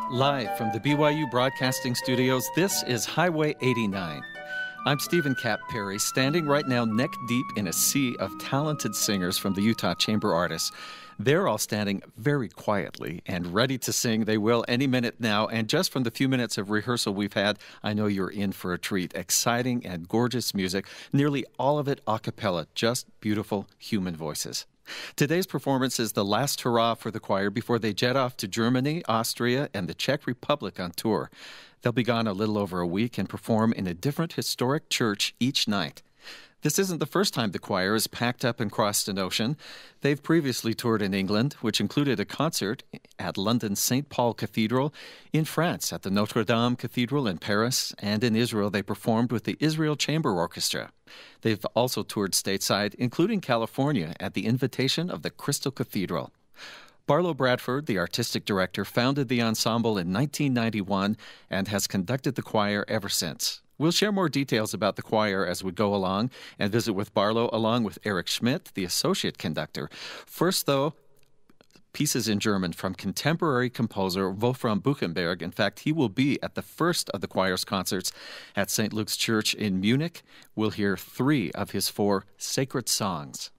Live from the BYU Broadcasting Studios, this is Highway 89. I'm Stephen Cap Perry, standing right now neck deep in a sea of talented singers from the Utah Chamber Artists. They're all standing very quietly and ready to sing. They will any minute now. And just from the few minutes of rehearsal we've had, I know you're in for a treat. Exciting and gorgeous music, nearly all of it a cappella, just beautiful human voices. Today's performance is the last hurrah for the choir before they jet off to Germany, Austria, and the Czech Republic on tour. They'll be gone a little over a week and perform in a different historic church each night. This isn't the first time the choir has packed up and crossed an ocean. They've previously toured in England, which included a concert at London's St. Paul Cathedral, in France at the Notre Dame Cathedral in Paris, and in Israel they performed with the Israel Chamber Orchestra. They've also toured stateside, including California, at the invitation of the Crystal Cathedral. Barlow Bradford, the artistic director, founded the ensemble in 1991 and has conducted the choir ever since. We'll share more details about the choir as we go along and visit with Barlow along with Eric Schmidt, the associate conductor. First, though, pieces in German from contemporary composer Wolfram Buchenberg. In fact, he will be at the first of the choir's concerts at St. Luke's Church in Munich. We'll hear 3 of his 4 sacred songs.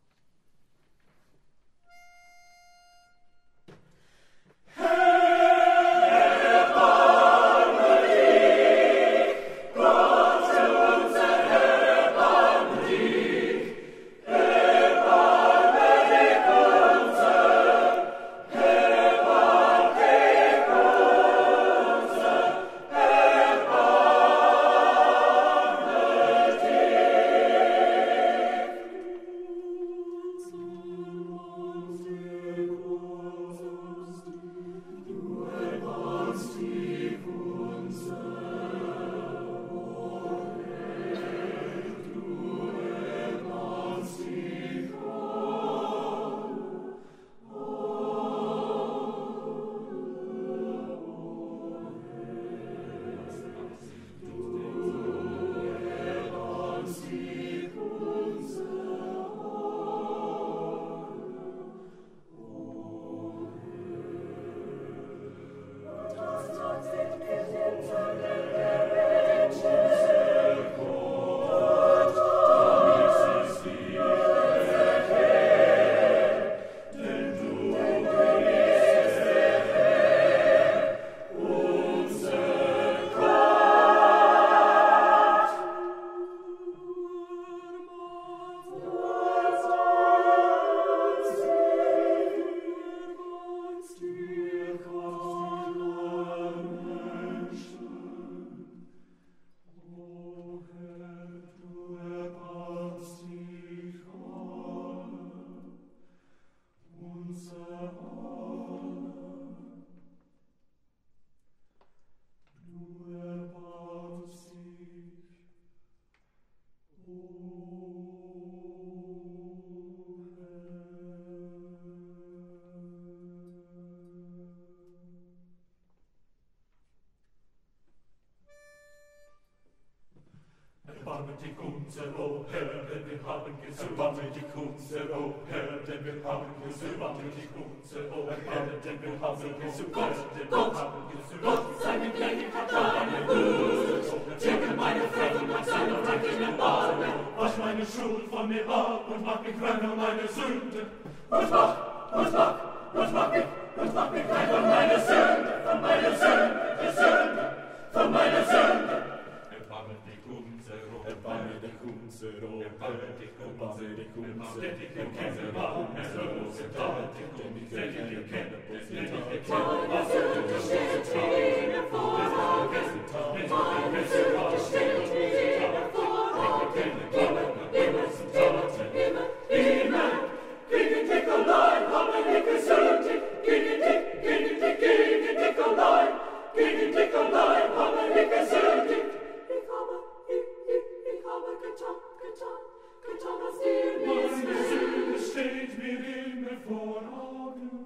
Erbarme dich unser, o Herr, denn wir haben gesucht. Erbarme dich unser, o Herr, denn wir haben gesucht. Erbarme dich unser, o Herr, denn wir haben gesucht. Gott, denn wir haben gesucht. Gott, seine Gnädigkeit war eine Hut. Tilge meine Freuden nach seiner rettenden Arme. Wasch meine Schuld von mir ab und mach mich rein von meine Sünde. Und mach mich rein von meiner Sünde, von meiner Sünde, von meiner Sünde. Erbarme dich unser, o Herr, erbarme dich unser, o Herr, erbarme dich unser, denn ich erkenne, getan, was dir steht mir immer vor Augen.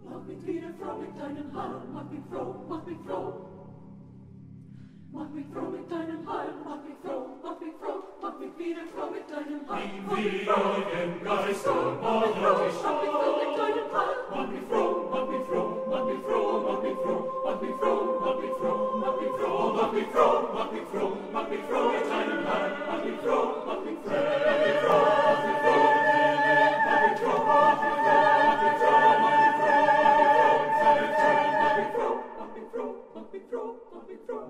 Mach mich wieder froh mit deinem Heil, mach mich froh, mach mich froh. Mach mich froh mit deinem Heil, mach mich froh, mach mich froh, mach mich wieder froh mit deinem Heil. Mach mich froh, im Geiste, mach mich froh mit deinem Heil. Mach mich froh, mach mich froh, mach mich froh, mach mich froh, mach mich froh, mach mich froh, mach mich froh, mach mich froh, mach mich froh, mach mich froh mit deinem Heil. Mach mich froh, mach mich froh, mach mich froh, mach mich froh, mach mich froh, mach mich froh, mach mich froh, mach mich froh, mach mich froh, mach mich froh, mach mich froh, mach mich froh.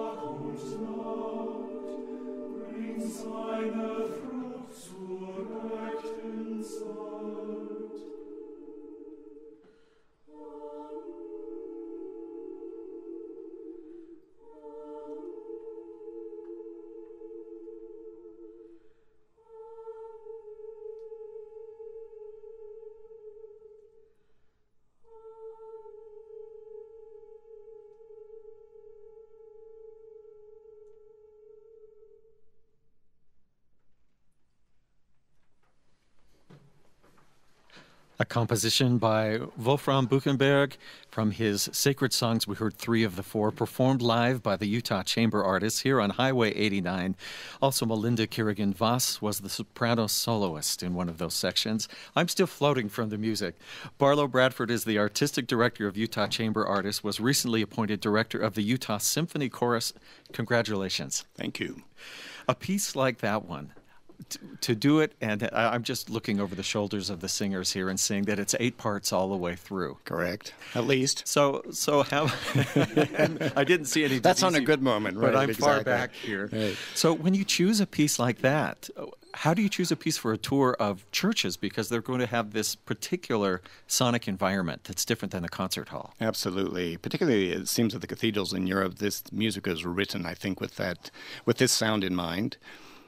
A composition by Wolfram Buchenberg. From his sacred songs, we heard 3 of the 4 performed live by the Utah Chamber Artists here on Highway 89. Also, Melinda Kerrigan-Voss was the soprano soloist in one of those sections. I'm still floating from the music. Barlow Bradford is the artistic director of Utah Chamber Artists, was recently appointed director of the Utah Symphony Chorus. Congratulations. Thank you. A piece like that one, to do it, and I'm just looking over the shoulders of the singers here and seeing that it's 8 parts all the way through. Correct, at least. So how? And I didn't see any. That's on a good moment, right? But I'm far back here. Right. So when you choose a piece like that, how do you choose a piece for a tour of churches? Because they're going to have this particular sonic environment that's different than a concert hall. Absolutely. Particularly, it seems that the cathedrals in Europe, this music is written, I think, with this sound in mind.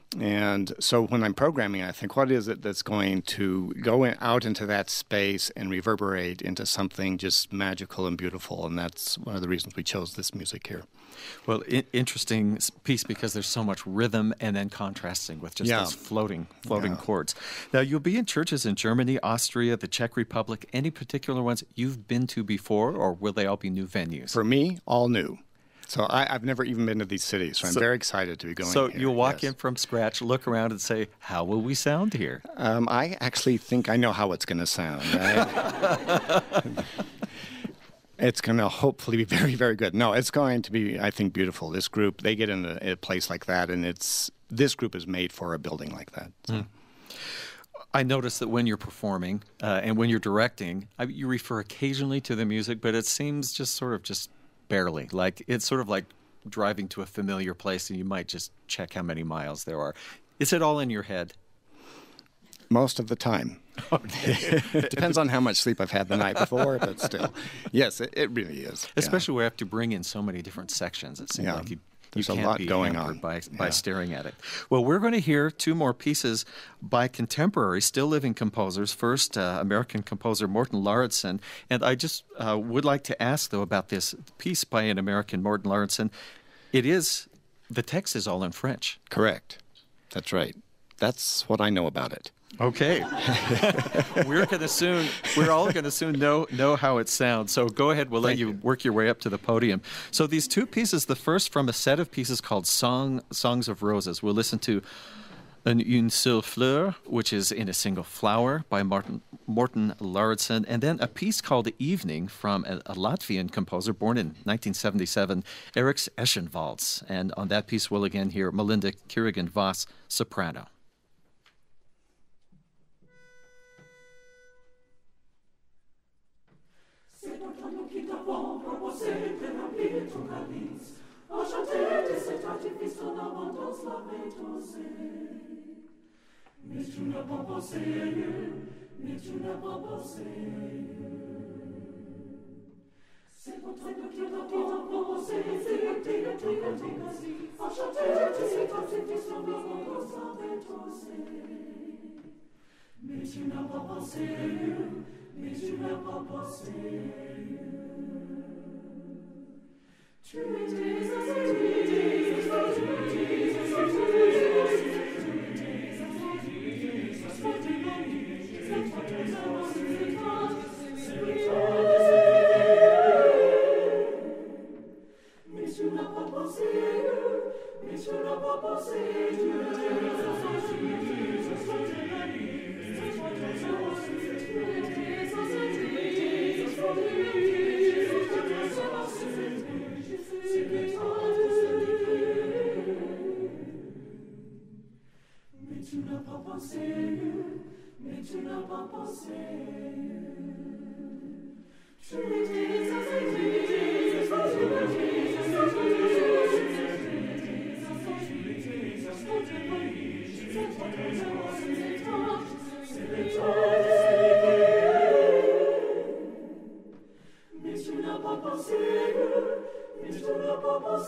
And so when I'm programming, I think, what is it that's going to go out into that space and reverberate into something just magical and beautiful? And that's one of the reasons we chose this music here. Well, interesting piece because there's so much rhythm and then contrasting with just those floating chords. Now, you'll be in churches in Germany, Austria, the Czech Republic. Any particular ones you've been to before, or will they all be new venues? For me, all new. So I've never even been to these cities, so I'm very excited to be going here. So you'll walk in from scratch, look around and say, how will we sound here? I actually think I know how it's going to sound. Right? It's going to hopefully be very, very good. No, it's going to be, I think, beautiful. This group, they get in a place like that, and this group is made for a building like that. So. I notice that when you're performing and when you're directing, you refer occasionally to the music, but it seems just barely. Like it's sort of like driving to a familiar place and you might just check how many miles there are. Is it all in your head? Most of the time. Okay. It depends on how much sleep I've had the night before, but still. Yes, it really is. Especially where we have to bring in so many different sections. It seems like there's a lot going on by staring at it. Well, we're going to hear 2 more pieces by contemporary, still living composers. First, American composer Morten Lauridsen. And I just would like to ask, though, about this piece by an American, Morten Lauridsen. The text is all in French. Correct. That's right. That's what I know about it. Okay. We're all going to soon know how it sounds. So go ahead. We'll let you work your way up to the podium. So these 2 pieces, the first from a set of pieces called Songs of Roses. We'll listen to une seule Fleur, which is in a single flower by Morten Lauridsen, and then a piece called Evening from a Latvian composer born in 1977, Eriks ESENVALDS. And on that piece, we'll again hear Melinda Kerrigan-Voss, soprano.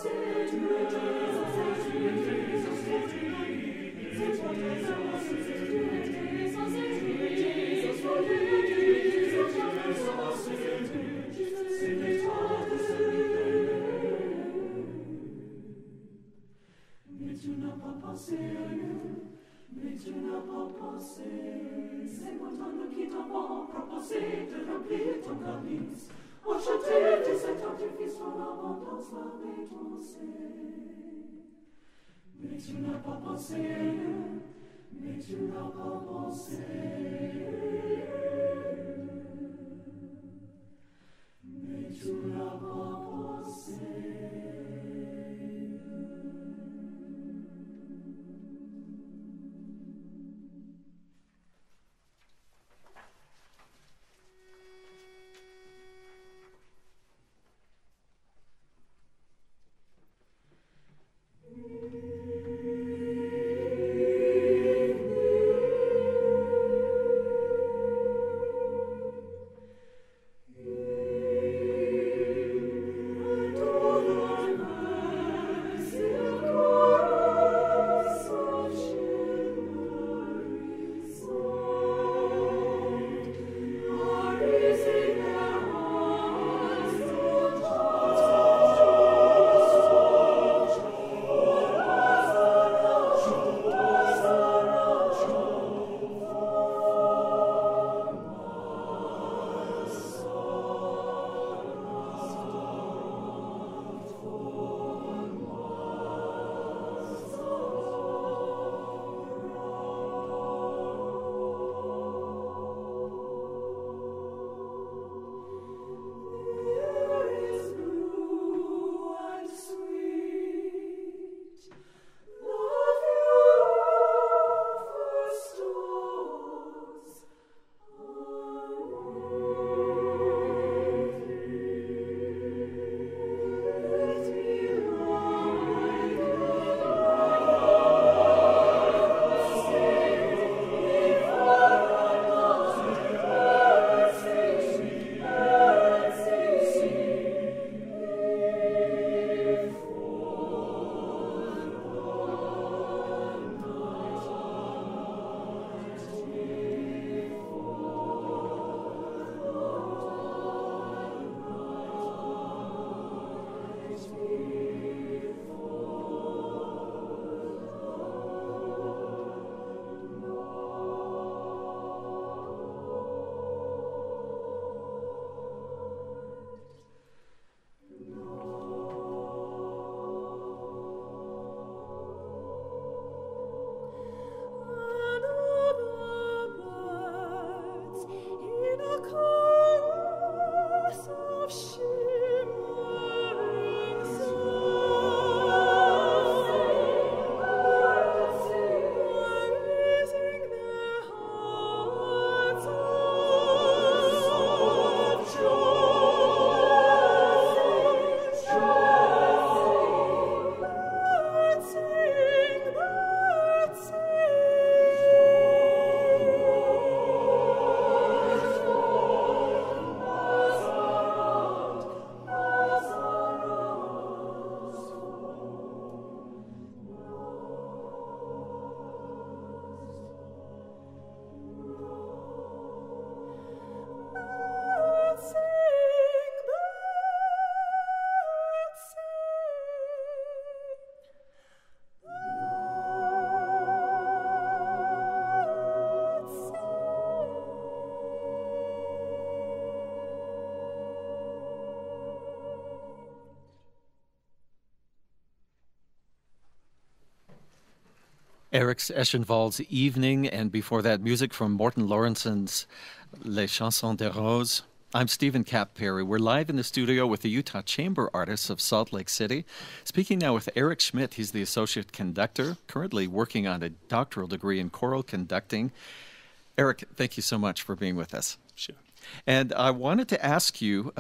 Eric's ESENVALDS Evening, and before that, music from Morten Laurensen's Les Chansons des Roses. I'm Stephen Cap Perry. We're live in the studio with the Utah Chamber Artists of Salt Lake City. Speaking now with Eric Schmidt. He's the associate conductor, currently working on a doctoral degree in choral conducting. Eric, thank you so much for being with us. Sure. And I wanted to ask you,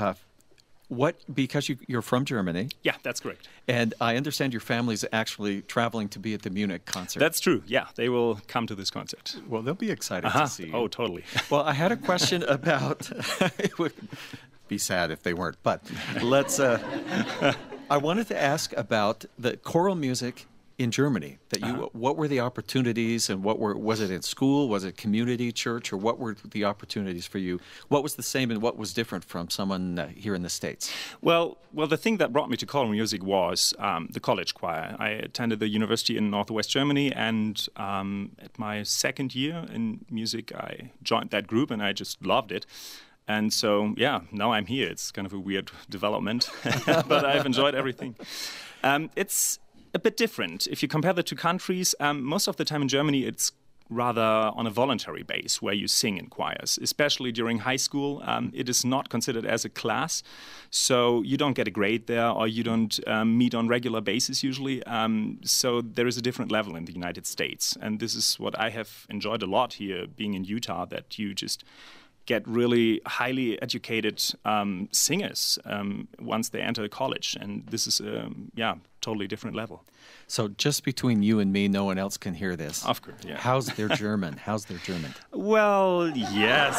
because you're from Germany. Yeah, that's correct. And I understand your family's actually traveling to be at the Munich concert. That's true. Yeah, they will come to this concert. Well, they'll be excited to see you. Oh, totally. Well, I had a question about, it would be sad if they weren't, but let's, I wanted to ask about the choral music in Germany. That you, what were the opportunities, and was it in school, was it community church, or what were the opportunities for you? What was the same and what was different from someone here in the States? Well, the thing that brought me to choral music was the college choir. I attended the university in northwest Germany, and at my second year in music, I joined that group, and I just loved it. And so, yeah, now I'm here. It's kind of a weird development, but I've enjoyed everything. It's a bit different. If you compare the two countries, most of the time in Germany, it's rather on a voluntary base where you sing in choirs, especially during high school. It is not considered as a class, so you don't get a grade there, or you don't meet on regular basis usually. So there is a different level in the United States. And this is what I have enjoyed a lot here, being in Utah, that you just get really highly educated singers once they enter college. And this is a totally different level. So just between you and me, no one else can hear this. Of course, yeah. How's their German? How's their German? Well, yes.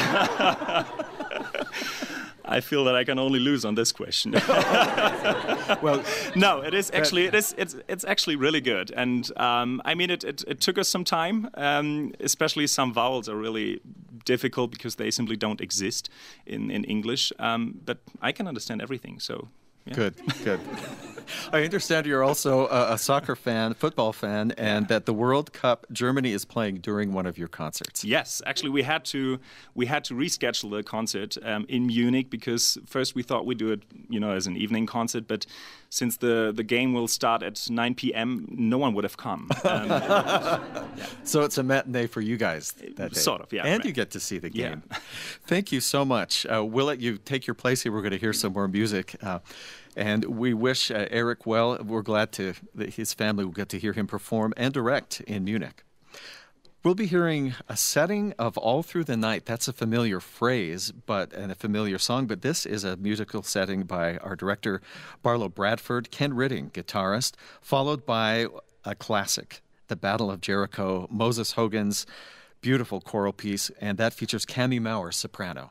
I feel that I can only lose on this question. Well, no, it is actually it's actually really good, and I mean it took us some time. Especially some vowels are really difficult because they simply don't exist in English. But I can understand everything. So. Yeah. Good. I understand you're also a soccer fan, football fan, and that the World Cup Germany is playing during one of your concerts. Yes, actually we had to reschedule the concert in Munich, because first we thought we'd do it, as an evening concert, but since the game will start at 9 p.m., no one would have come. So it's a matinee for you guys that day. Sort of, yeah. And you get to see the game. Yeah. Thank you so much. We'll let you take your place here. We're going to hear some more music. And we wish Eric well. We're glad that his family will get to hear him perform and direct in Munich. We'll be hearing a setting of All Through the Night. That's a familiar phrase and a familiar song, but this is a musical setting by our director, Barlow Bradford, Ken Ridding, guitarist, followed by a classic, The Battle of Jericho, Moses Hogan's beautiful choral piece, and that features Cami Maurer, soprano.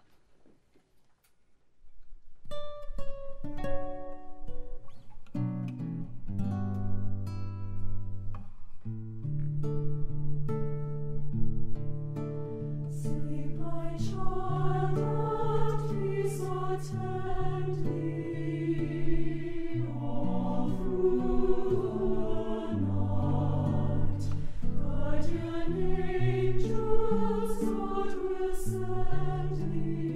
Guardian angels, God will send thee.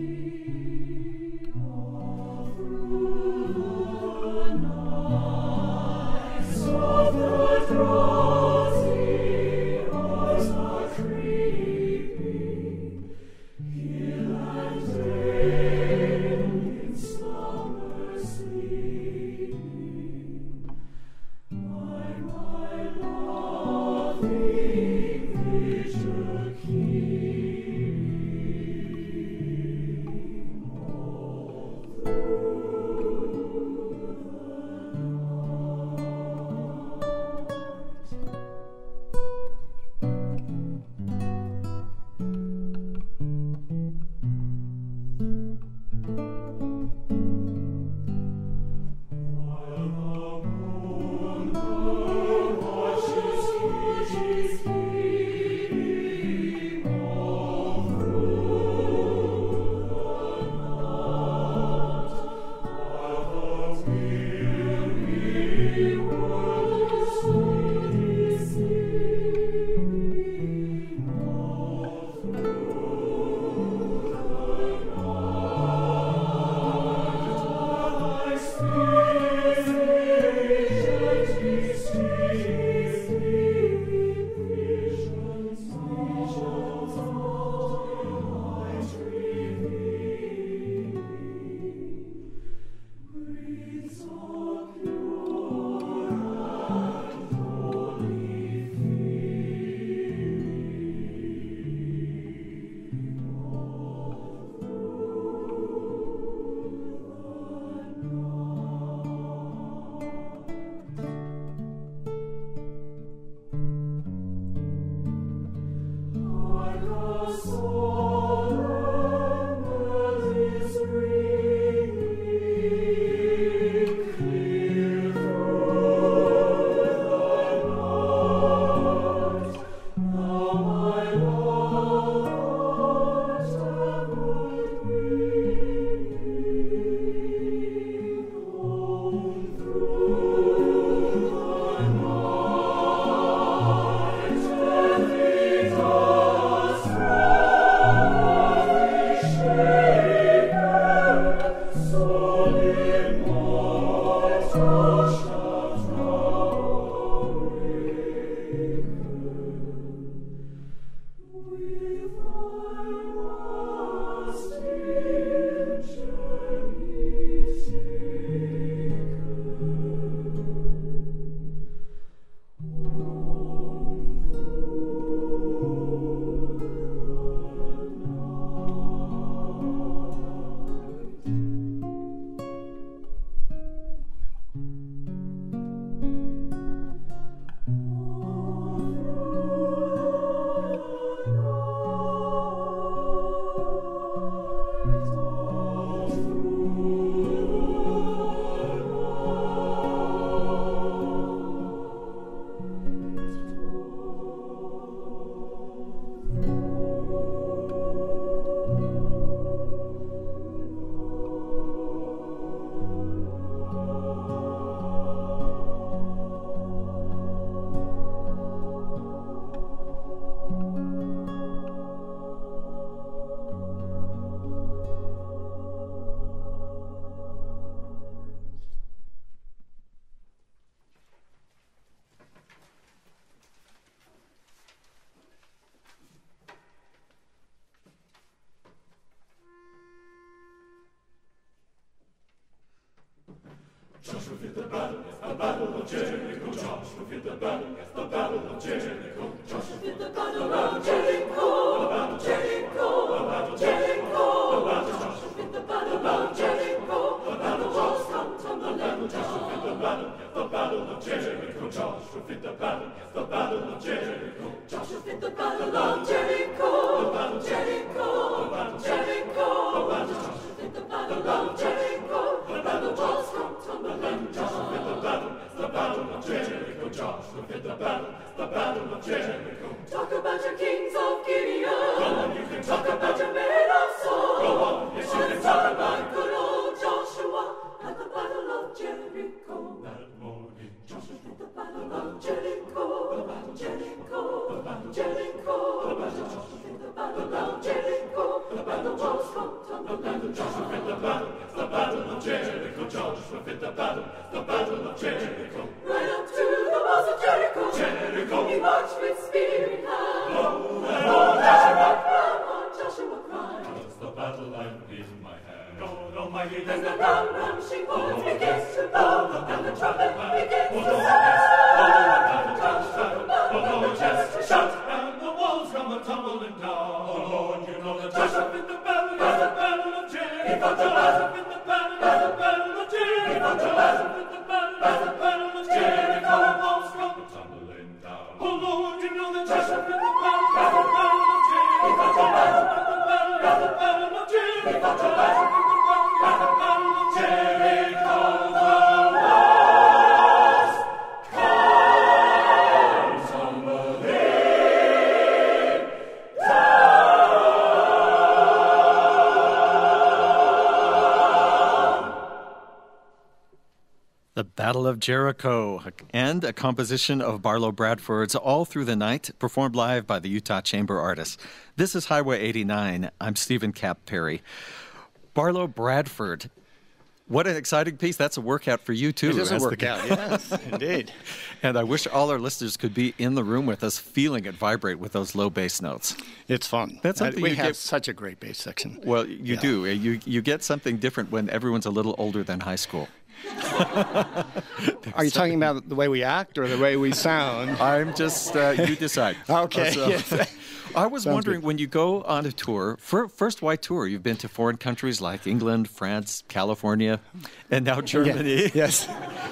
Jericho, Joshua fit the battle of Jericho, Joshua fit the battle of Jericho, Jericho, Jericho, Joshua fit the battle of Jericho, and the walls come tumbling down. the battle of Jericho, Joshua fit the battle of Jericho, Joshua fit the battle of Jericho, Jericho, Jericho, Joshua fit the battle of Jericho, and the walls come tumbling down. the battle of Jericho, Joshua fit the battle of Jericho. Talk about your kings of Gideon. Go on, you can Talk about your men of Saul. Go on, yes, you can Talk about good old Joshua at the battle of Jericho. that morning. Joshua fit the battle of Jericho, Jericho, Jericho. Joshua fit the battle of Jericho, and the walls come tumbling down. the battle of Jericho, Joshua fit the battle of Jericho. Right up to the walls of Jericho, Jericho. He marched with spear in hand. Lo, Joshua cried. It's the battle line in my hand. God Almighty, As there's the the ramshing horns begins to blow, and the trumpet begins to sound. just shout, and the walls come a-tumbling down. Oh Lord, you know that Joshua fit the battle of Jericho. Joshua fit the battle of Jericho. Joshua fit the battle of Jericho. The walls come a-tumbling down. Oh Lord, you know that Joshua fit the battle of Jericho. Joshua fit the battle of Jericho. Joshua fit the battle of Jericho. The walls come tumbling The Battle of Jericho, and a composition of Barlow Bradford's All Through the Night, performed live by the Utah Chamber Artists. This is Highway 89. I'm Stephen Cap Perry. Barlow Bradford, what an exciting piece. That's a workout for you, too. It is a as the- workout, yes, indeed. And I wish all our listeners could be in the room with us, feeling it vibrate with those low bass notes. It's fun. That's something we you have get- such a great bass section. Well, you do. You get something different when everyone's a little older than high school. Are you talking about the way we act or the way we sound? I'm just, you decide. Okay. So- Yes. I was Sounds wondering, good. when you go on a tour, first, why tour? You've been to foreign countries like England, France, California, and now Germany. Yeah. Yes.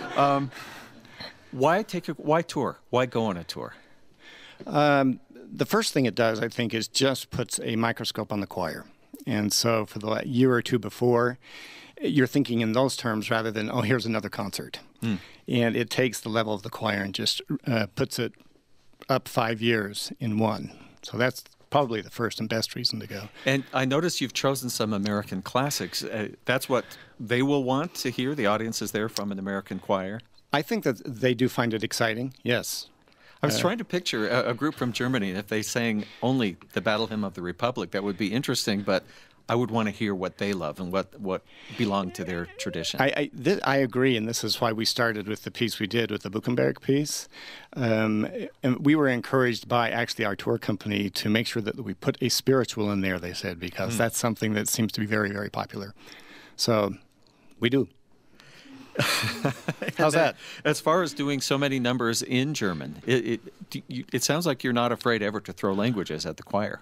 Why tour? Why go on a tour? The first thing it does, I think, is just puts a microscope on the choir. And so for the year or two before, you're thinking in those terms rather than, oh, here's another concert. And it takes the level of the choir and just puts it up 5 years in one. So that's probably the first and best reason to go. And I notice you've chosen some American classics. That's what they will want to hear, the audiences there, from an American choir. I think that they do find it exciting, yes. I was trying to picture a group from Germany. If they sang only the Battle Hymn of the Republic, that would be interesting, but I would want to hear what they love and what belonged to their tradition. I agree, and this is why we started with the piece we did with the BUCHENBERG piece. And we were encouraged by actually our tour company to make sure that we put a spiritual in there, they said, because that's something that seems to be very, very popular. So we do. How's that? As far as doing so many numbers in German, it sounds like you're not afraid ever to throw languages at the choir.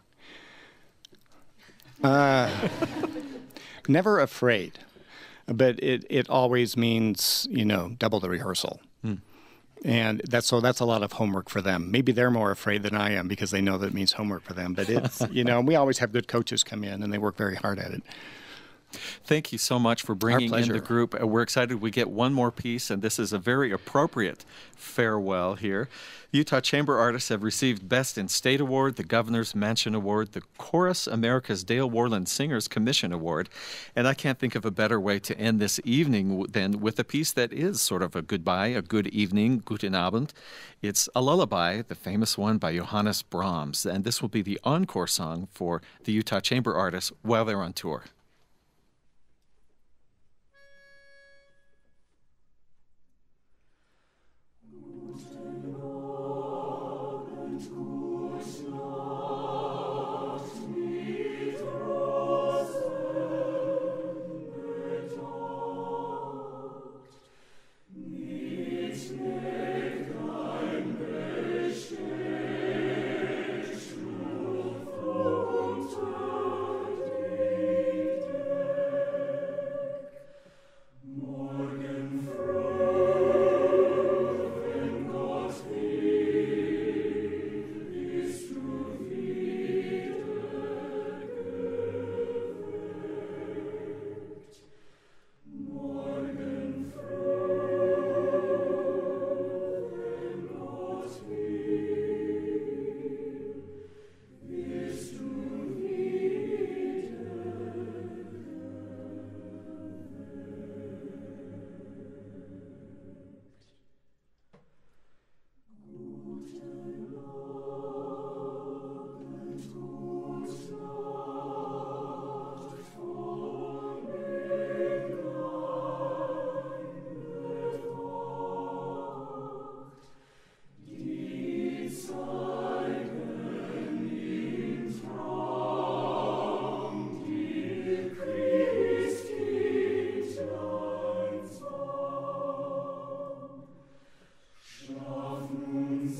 Never afraid, but it always means, double the rehearsal. And that's a lot of homework for them. Maybe they're more afraid than I am because they know that it means homework for them. But it's, we always have good coaches come in and they work very hard at it. Thank you so much for bringing in pleasure. the group. We're excited we get one more piece, and this is a very appropriate farewell here. Utah Chamber Artists have received Best in State Award, the Governor's Mansion Award, the Chorus America's Dale Worland Singers Commission Award, and I can't think of a better way to end this evening than with a piece that is sort of a goodbye, a good evening, guten Abend. It's a lullaby, the famous one by Johannes Brahms, and this will be the encore song for the Utah Chamber Artists while they're on tour. Mit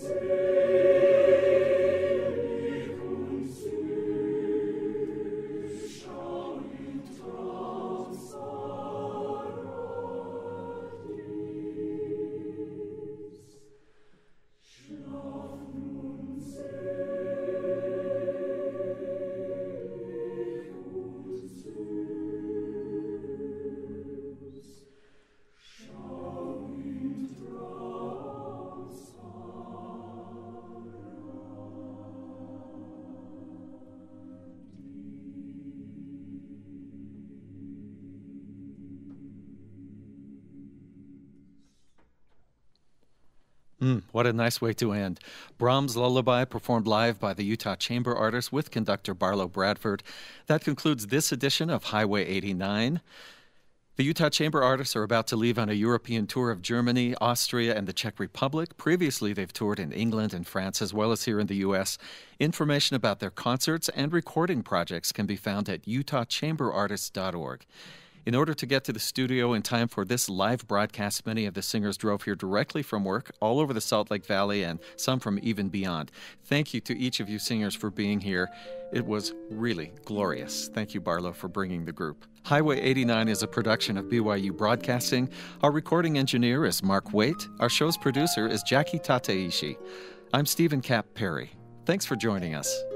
What a nice way to end. Brahms' Lullaby performed live by the Utah Chamber Orchestra with conductor Barlow Bradford. That concludes this edition of Highway 89. The Utah Chamber Orchestra are about to leave on a European tour of Germany, Austria, and the Czech Republic. Previously, they've toured in England and France, as well as here in the U.S. Information about their concerts and recording projects can be found at utahchamberartists.org. In order to get to the studio in time for this live broadcast, many of the singers drove here directly from work, all over the Salt Lake Valley, and some from even beyond. Thank you to each of you singers for being here. It was really glorious. Thank you, Barlow, for bringing the group. Highway 89 is a production of BYU Broadcasting. Our recording engineer is Mark Waite. Our show's producer is Jackie Tateishi. I'm Stephen Cap Perry. Thanks for joining us.